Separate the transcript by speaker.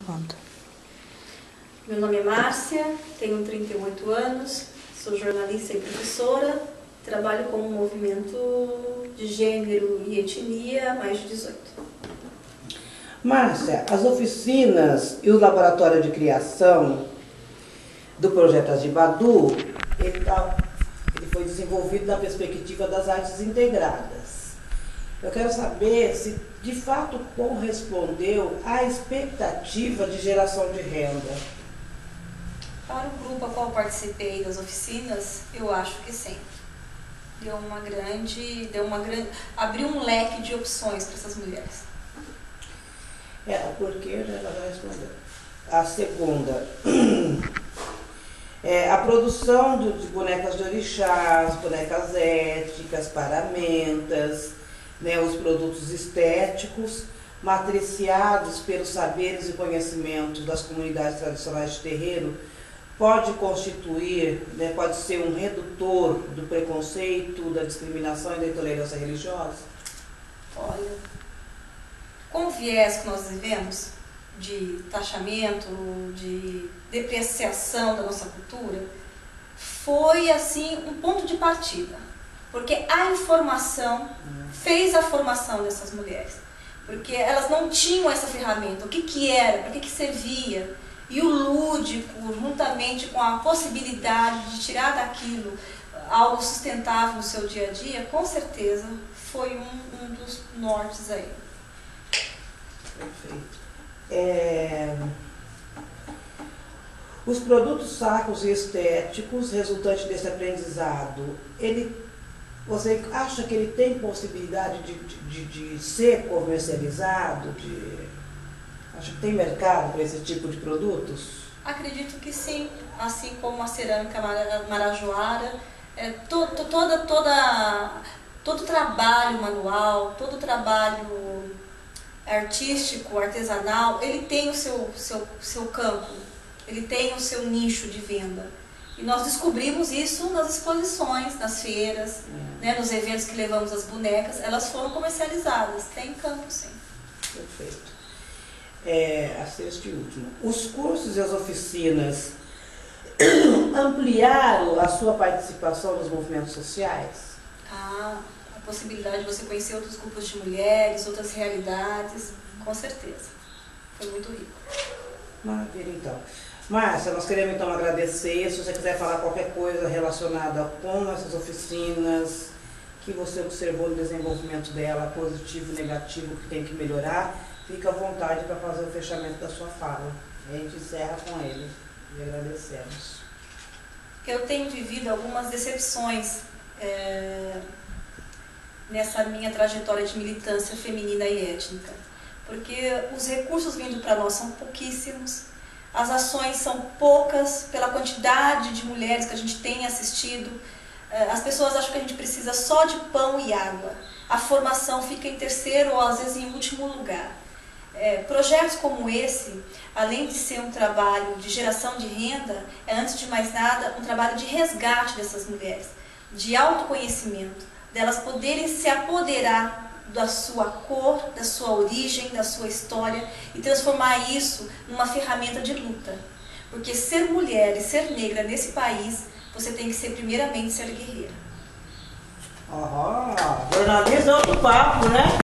Speaker 1: gravando.
Speaker 2: Meu nome é Márcia, tenho 38 anos, sou jornalista e professora, trabalho com o movimento de gênero e etnia há mais de 18.
Speaker 3: Márcia, as oficinas e o laboratório de criação do projeto Agibadu, ele foi desenvolvido na perspectiva das artes integradas. Eu quero saber se de fato correspondeu à expectativa de geração de renda.
Speaker 2: Para o grupo a qual participei das oficinas, eu acho que sim. Abriu um leque de opções para essas mulheres.
Speaker 3: Porque ela vai responder. A segunda, a produção de bonecas de orixás, bonecas étnicas, paramentas, os produtos estéticos, matriciados pelos saberes e conhecimentos das comunidades tradicionais de terreiro, pode constituir, pode ser um redutor do preconceito, da discriminação e da intolerância religiosa?
Speaker 2: Olha, com o viés que nós vivemos, de taxamento, de depreciação da nossa cultura, foi assim um ponto de partida, porque a informação fez a formação dessas mulheres, porque elas não tinham essa ferramenta, o que era, para que servia, e o lúdico, juntamente com a possibilidade de tirar daquilo algo sustentável no seu dia a dia, com certeza foi um dos nortes aí.
Speaker 3: Perfeito. Os produtos sacros e estéticos resultantes desse aprendizado, você acha que ele tem possibilidade de ser comercializado? Acha que tem mercado para esse tipo de produtos?
Speaker 2: Acredito que sim, assim como a cerâmica marajoara, todo trabalho manual, todo trabalho artístico, artesanal, ele tem o seu campo, ele tem o seu nicho de venda. E nós descobrimos isso nas exposições, nas feiras, nos eventos que levamos as bonecas, elas foram comercializadas, tem campo sim.
Speaker 3: Perfeito. A sexta e última. Os cursos e as oficinas ampliaram a sua participação nos movimentos sociais?
Speaker 2: A possibilidade de você conhecer outros grupos de mulheres, outras realidades, com certeza. Foi muito rico.
Speaker 3: Maravilha, então. Márcia, nós queremos então agradecer. Se você quiser falar qualquer coisa relacionada com essas oficinas, que você observou no desenvolvimento dela, positivo e negativo, que tem que melhorar, fica à vontade para fazer o fechamento da sua fala. A gente encerra com ele e agradecemos.
Speaker 2: Eu tenho vivido algumas decepções nessa minha trajetória de militância feminina e étnica, porque os recursos vindo para nós são pouquíssimos, as ações são poucas pela quantidade de mulheres que a gente tem assistido. As pessoas acham que a gente precisa só de pão e água, a formação fica em terceiro ou às vezes em último lugar. Projetos como esse, além de ser um trabalho de geração de renda, é antes de mais nada um trabalho de resgate dessas mulheres, de autoconhecimento, delas poderem se apoderar da sua cor, da sua origem, da sua história e transformar isso numa ferramenta de luta. Porque ser mulher e ser negra nesse país, você tem que ser primeiramente ser guerreira.
Speaker 3: Jornalismo é outro papo, né?